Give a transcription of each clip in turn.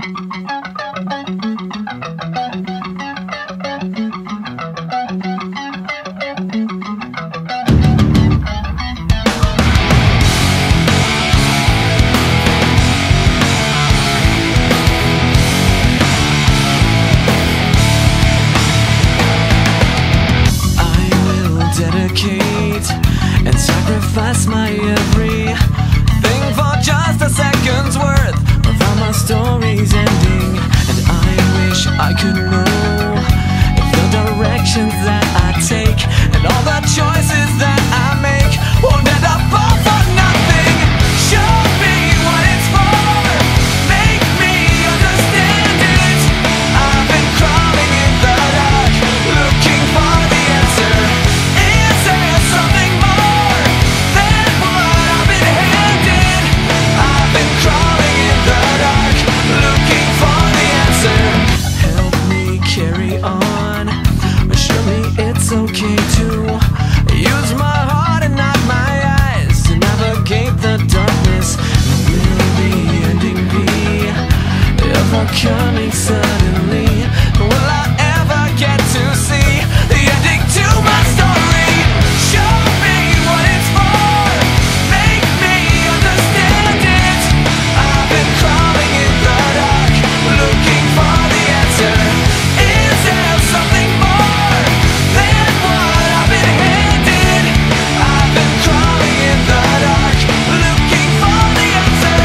And sacrifice my everything for just a second's worth of how my story's ending. And I wish I could know if the directions that I take and all the choices that I make won't end up all for nothing. Show me what it's for, make me understand it. I've been crawling in the dark, looking for the answer. Is there something more than what I've been handed? I've been crawling in the dark, looking for the answer. Help me carry on, assure me it's okay to use my heart and not my eyes to navigate the darkness. Will the ending be ever coming suddenly? Will I ever get to see the ending to my story? Show me what it's for, make me understand it. I've been crawling in the dark, looking for the answer. Is there something more than what I've been handed? I've been crawling in the dark, looking for the answer.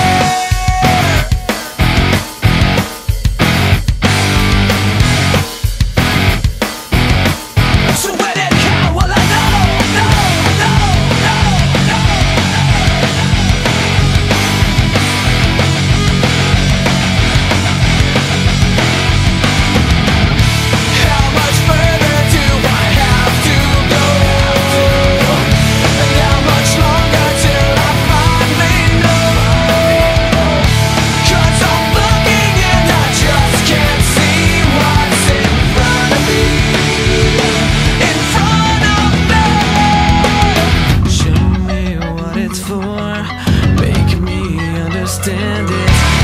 So when it comes, well I know. How much further do I have to go? And how much longer till I finally know? 'Cause I'm looking and I just can't see what's in front of me. In front of me. Show me what it's for, make me understand it.